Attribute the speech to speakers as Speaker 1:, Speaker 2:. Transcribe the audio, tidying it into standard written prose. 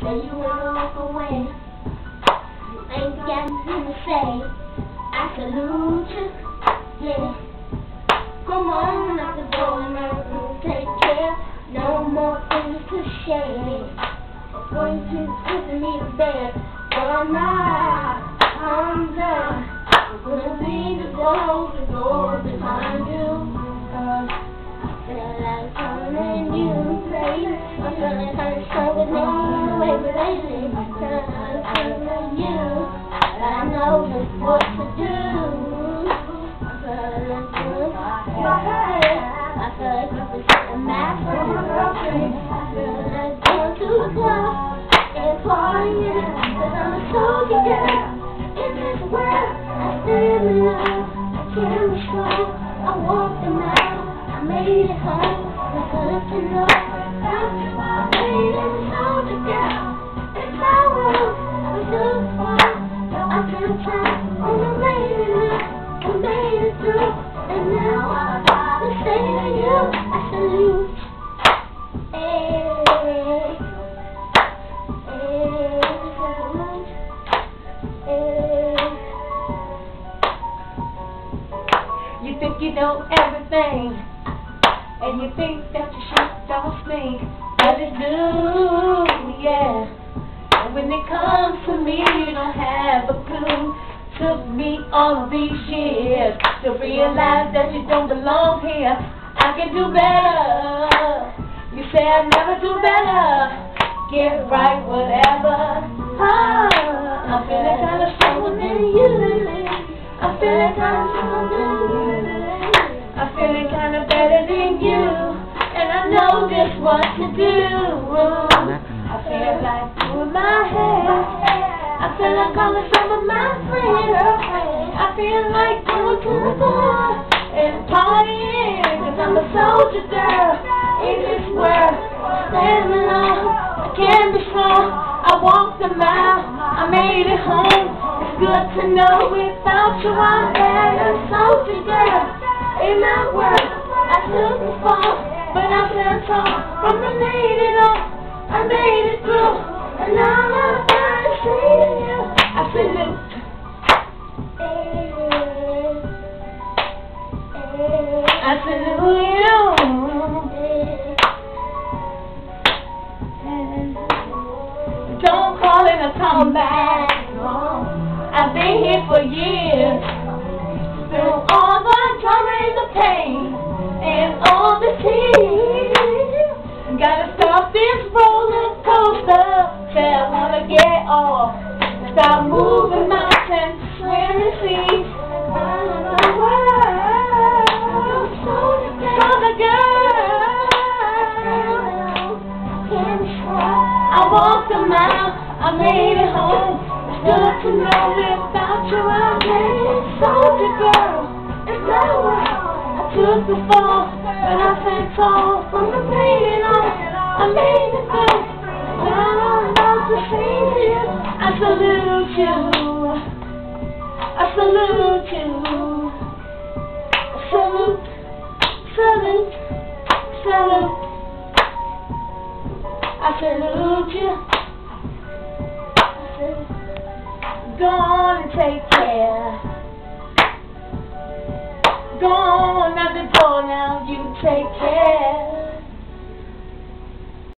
Speaker 1: Say you wanna walk away. You ain't got nothing to say. I salute you, yeah. Come on out the door and take care. No more things to share. Going to put me to bed. But I'm not, I'm done. I'm gonna leave the door behind you. I feel like calling you, baby. I'm feeling kinda stronger than you, baby, lately. I'm feeling like calling you. But I know just what to do. I feel like doing I feel like I'm sitting mad for you. I feel like going to the club and partying. Cause I'm a soldier girl in this world. I stand in love, I can't be strong. I walk the mile, I made it home. It's good to know that I made it a soldier girl. It's my world, I'm too far. I took time, and I made it now. I made it through, and now I gotta say to you, I salute. Hey, salute.
Speaker 2: You think you know everything, and you think that you should don't think, but it's do, yeah. And when it comes to me, you don't have a clue. Took me all these years to realize that you don't belong here. I can do better. You say I never do better. Get right, whatever. I'm feeling kinda stronger than you. I'm feeling kinda stronger than you. I'm feeling kinda better than you. And I know just what to do. I feel like doing my hair. I feel like calling some of my friends. I feel like going to the bar and partying. Cause I'm a soldier girl in this world. Standing alone, I can't be strong. I walked the mile, I made it home. It's good to know without you I'm better. Soldier girl in my world. I took the fall, but I stand tall. From the made it up, I made it through. And now I'm gonna say to you, I salute. I salute you. Don't call it a comeback. I've been here for years. Through all the drama and the pain and all the tears. Gotta stop this roller coaster. Say I wanna get off. Stop moving mountains, swimming seas. I walked a mile, I made it home. It's good to know without you I made it. Soldier girl, it's my world. I took the fall, but I stand tall. From the pain on, I made it through. Now I'm about to sing to you. I salute you. I salute you. I salute, salute, salute. I salute you. Go on and take care. Go on out the door now, you take care.